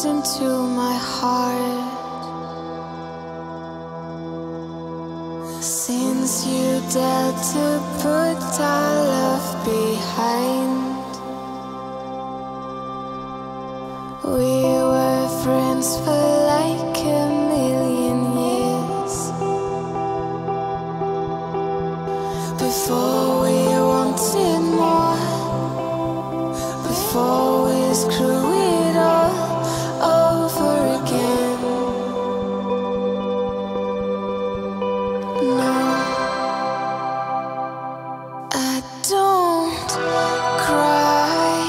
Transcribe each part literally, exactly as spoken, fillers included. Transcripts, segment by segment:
into my heart. Since you dared to put our love behind, we were friends for like a million years. Before we wanted more, before we screw it all over again. No, I don't cry,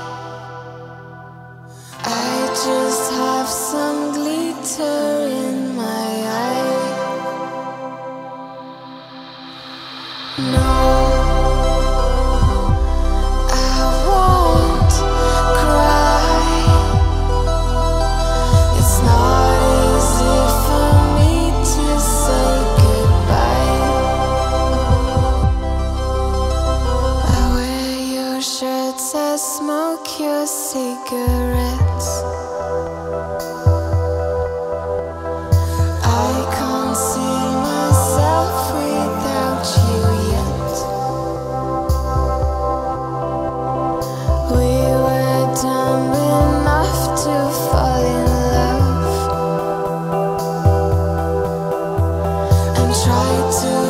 I just have some glitter in my eye. No, I won't cry. It's not easy for me to say goodbye. I wear your shirts, I smoke your cigarettes. I can't see myself without you yet. We were dumb enough to fall in love and try to